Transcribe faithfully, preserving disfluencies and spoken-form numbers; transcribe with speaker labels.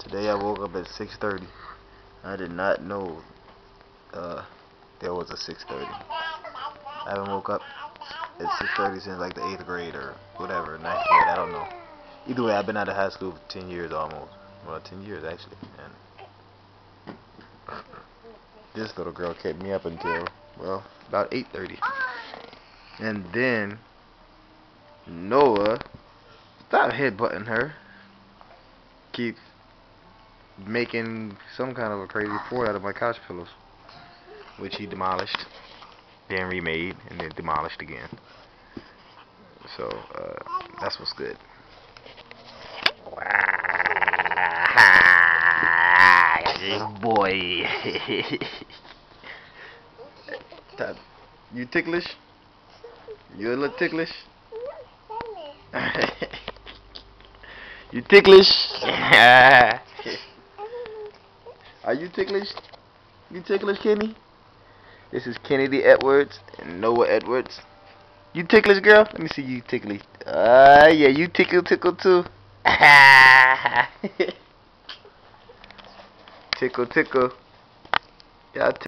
Speaker 1: Today I woke up at six thirty. I did not know uh, there was a six thirty. I haven't woke up at six thirty since like the eighth grade or whatever, ninth grade, I don't know. Either way, I've been out of high school for ten years almost. Well, ten years actually. And this little girl kept me up until, well, about eight thirty. And then Noah, stop headbutting her, keeps making some kind of a crazy fort out of my couch pillows, which he demolished, then remade, and then demolished again. So uh, that's what's good. Boy. You ticklish? You a little ticklish? You ticklish? Are you ticklish? You ticklish, Kenny? This is Kennedy Edwards and Noah Edwards. You ticklish, girl? Let me see you ticklish. Ah, uh, yeah, you tickle tickle too. Tickle tickle. Yeah.